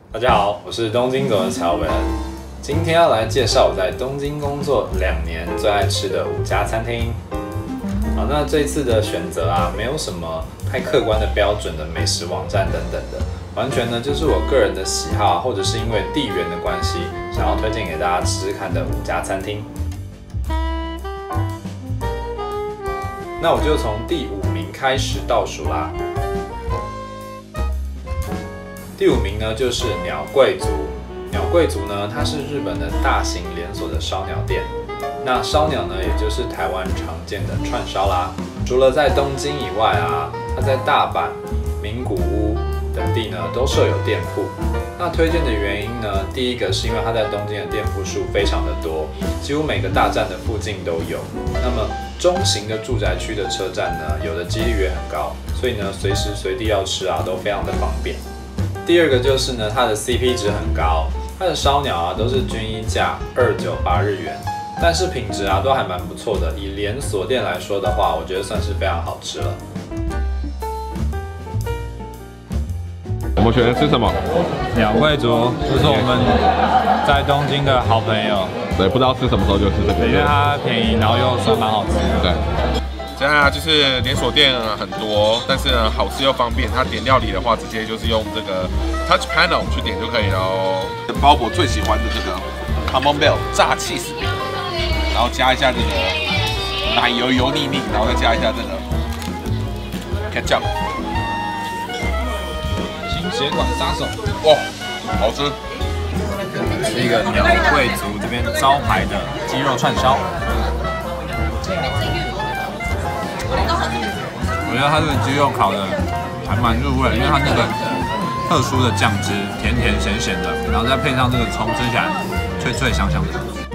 大家好，我是东京总的乔文，今天要来介绍我在东京工作2年最爱吃的5家餐厅。好，那这次的选择啊，没有什么太客观的标准的美食网站等等的，完全呢就是我个人的喜好，或者是因为地缘的关系，想要推荐给大家吃吃看的5家餐厅。那我就从第5名开始倒数啦。第5名呢就是鸟贵族。鸟贵族呢，它是日本的大型连锁的烧鸟店。那烧鸟呢，也就是台湾常见的串烧啦。除了在东京以外啊，它在大阪、名古屋等地呢都设有店铺。那推荐的原因呢，第一个是因为它在东京的店铺数非常的多，几乎每个大站的附近都有。那么中型的住宅区的车站呢，有的几率也很高，所以呢随时随地要吃啊都非常的方便。第二个就是呢，它的 CP 值很高，它的烧鸟啊都是均一价298日元，但是品质啊都还蛮不错的。以连锁店来说的话，我觉得算是非常好吃了。 我们选择吃什么？ 鸟贵族，就是我们在东京的好朋友。 对，不知道吃什么时候就吃这个， 因为它便宜，然后又算蛮好吃的。 对。 现在就是连锁店很多，但是呢好吃又方便。它点料理的话，直接就是用这个 Touch Panel 去点就可以了哦。包伯最喜欢的这个 Camembert 炸起司饼，然后加一下这个奶油油腻腻，然后再加一下这个 ketchup。 心血管杀手， 哇，好吃！ 是一个鸟贵族这边招牌的鸡肉串烧。我觉得它这个鸡肉烤的还蛮入味，因为它那个特殊的酱汁，甜甜咸咸的，然后再配上这个葱，吃起来脆脆香香的。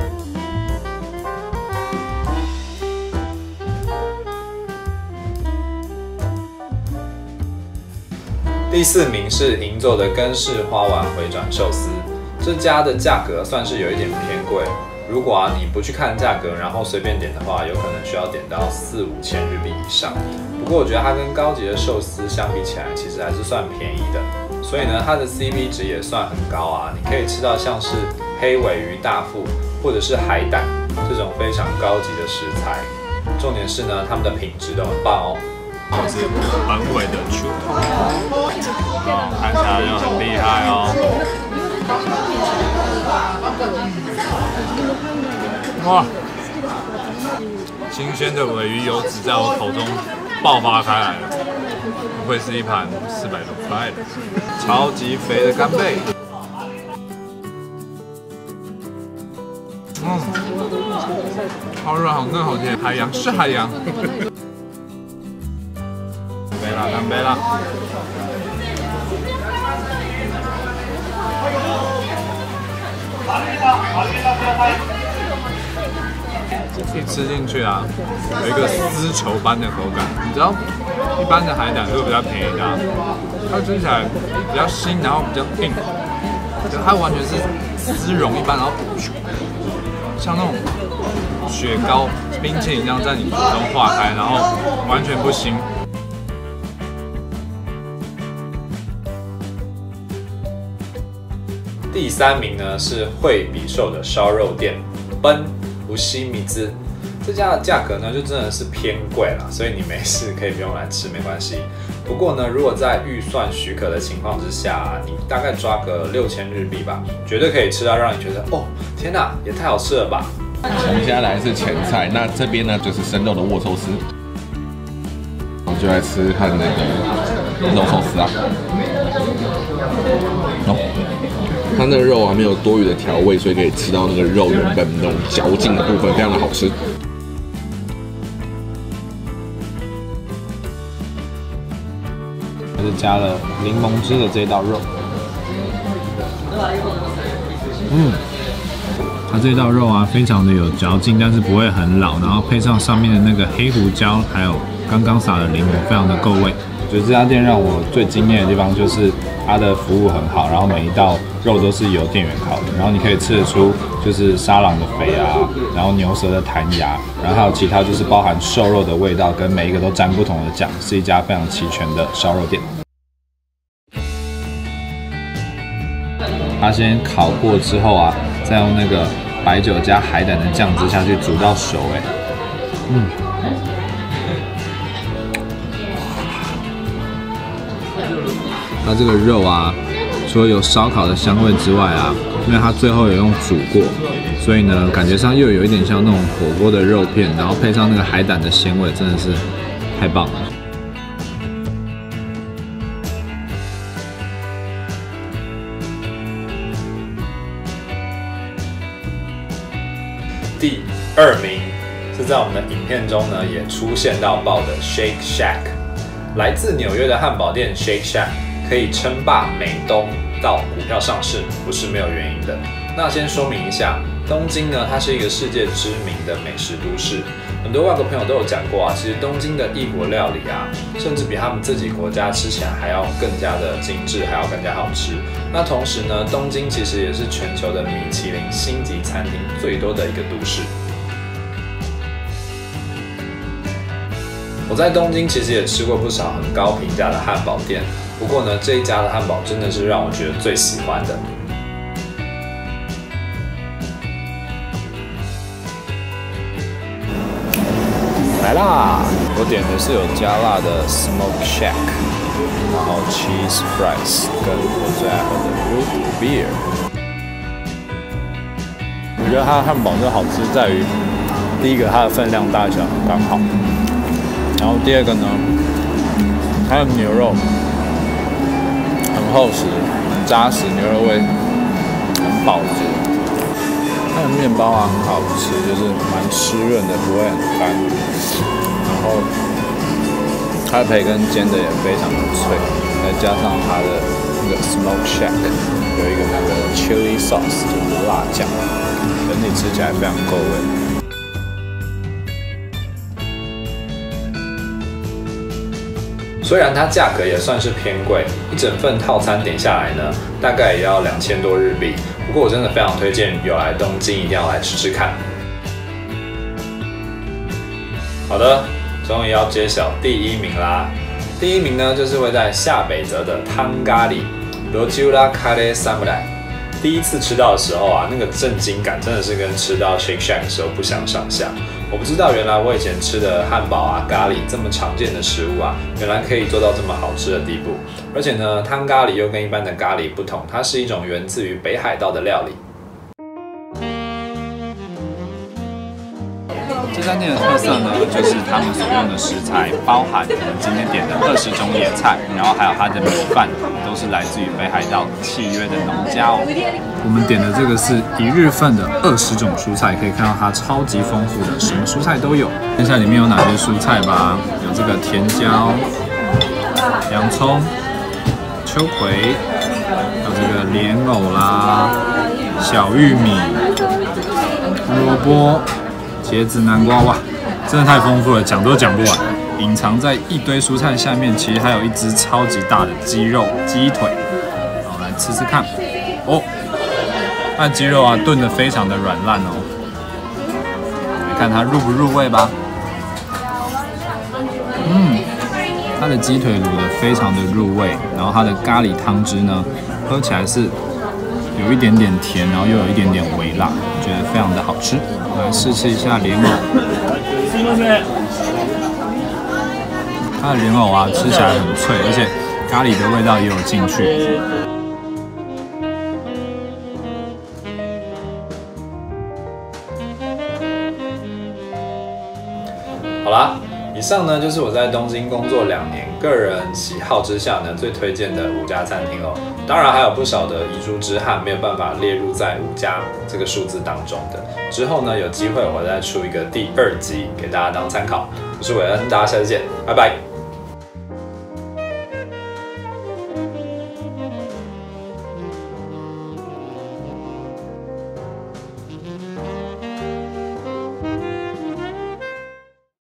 第4名是银座的根式花丸回转寿司，这家的价格算是有一点偏贵。如果啊你不去看价格，然后随便点的话，有可能需要点到4、5千日币以上。不过我觉得它跟高级的寿司相比起来，其实还是算便宜的。所以呢，它的 CP 值也算很高啊。你可以吃到像是黑尾鱼大腹或者是海胆这种非常高级的食材。重点是呢，他们的品质都很棒哦。 这是横尾的球头，看起来就很厉害哦。哇！新鲜的尾鱼油脂在我口中爆发开来了，不愧是一盘400多块的，超级肥的干贝。好软好嫩好甜，海洋是海洋。干杯啦，干杯啦！一吃进去啊，有一个丝绸般的口感。你知道，一般的海胆都比较便宜的啊，它吃起来比较腥，然后比较硬，它完全是丝绒一般，然后像那种雪糕、冰淇淋一样在你口中化开，然后完全不腥。 第3名呢是惠比寿的烧肉店奔无西米兹，这家的价格呢就真的是偏贵了，所以你没事可以不用来吃没关系。不过呢，如果在预算许可的情况之下，你大概抓个6千日币吧，绝对可以吃到让你觉得哦天哪，也太好吃了吧！ 我们现在来是前菜，那这边呢就是生肉的握寿司，我们就来吃看那个肉寿司啊。它那个肉啊没有多余的调味，所以可以吃到那个肉原本那种嚼劲的部分，非常的好吃。 还是加了柠檬汁的这道肉，它这道肉啊非常的有嚼劲，但是不会很老，然后配上上面的那个黑胡椒，还有刚刚撒的柠檬，非常的够味。我觉得这家店让我最惊艳的地方就是它的服务很好，然后每一道肉都是由店员烤的，然后你可以吃得出就是沙朗的肥啊，然后牛舌的弹牙，然后还有其他就是包含瘦肉的味道，跟每一个都沾不同的酱，是一家非常齐全的烧肉店。 它先烤过之后啊，再用那个白酒加海胆的酱汁下去煮到熟，它这个肉啊，除了有烧烤的香味之外啊，因为它最后有用煮过，所以呢，感觉上又有一点像那种火锅的肉片，然后配上那个海胆的鲜味，真的是太棒了。 第2名是在我们的影片中呢也出现到爆的 Shake Shack， 来自纽约的汉堡店 Shake Shack 可以称霸美东到股票上市，不是没有原因的。那先说明一下，东京呢它是一个世界知名的美食都市，很多外国朋友都有讲过啊，其实东京的异国料理啊，甚至比他们自己国家吃起来还要更加的精致，还要更加好吃。那同时呢，东京其实也是全球的米其林星级餐厅最多的一个都市。我在东京其实也吃过不少很高评价的汉堡店，不过呢，这一家的汉堡真的是让我觉得最喜欢的。来啦！我点的是有加辣的 Smoke Shack， 然后 Cheese Fries 跟我最爱喝的 Root Beer。我觉得它的汉堡就好吃在于，第一个它的分量大小刚好，然后第二个呢，它的牛肉很厚实、很扎实，牛肉味很饱足。它的面包啊很好吃，就是蛮湿润的，不会很干。然后它的培根煎的也非常的脆，再加上它的那个 Smoke Shack 有一个那个 Chili Sauce 就是辣酱，整体吃起来非常够味。虽然它价格也算是偏贵，一整份套餐点下来呢，大概也要2000多日币。不过我真的非常推荐有来东京一定要来吃吃看。好的，终于要揭晓第1名啦！第1名呢，就是位在下北泽的汤咖喱 Rojula Kare Samurai。第一次吃到的时候啊，那个震惊感真的是跟吃到 Shake Shack 的时候不相上下。我不知道原来我以前吃的汉堡啊、咖喱这么常见的食物啊，原来可以做到这么好吃的地步。而且呢，汤咖喱又跟一般的咖喱不同，它是一种源自于北海道的料理。 这家店的特色呢，就是他们所用的食材，包含我们今天点的20种野菜，然后还有它的米饭，都是来自于北海道契约的农家哦。我们点的这个是1日份的20种蔬菜，可以看到它超级丰富的，什么蔬菜都有。看一下里面有哪些蔬菜吧，有这个甜椒、洋葱、秋葵，还有这个莲藕啦、小玉米、萝卜。茄子、南瓜，哇，真的太丰富了，讲都讲不完。隐藏在一堆蔬菜下面，其实还有一只超级大的鸡肉鸡腿，好，来吃吃看。哦，它的鸡肉啊炖得非常的软烂哦，来看它入不入味吧。它的鸡腿卤得非常的入味，然后它的咖喱汤汁呢，喝起来是有一点点甜，然后又有一点点微辣，觉得非常的好吃。来试吃一下莲藕，它的莲藕啊吃起来很脆，而且咖喱的味道也有进去。 好啦，以上呢就是我在东京工作2年，个人喜好之下呢最推荐的5家餐厅哦。当然还有不少的遗珠之憾没有办法列入在5家这个数字当中的。之后呢有机会我再出一个第2集给大家当参考。我是韦恩，大家下次见，拜拜。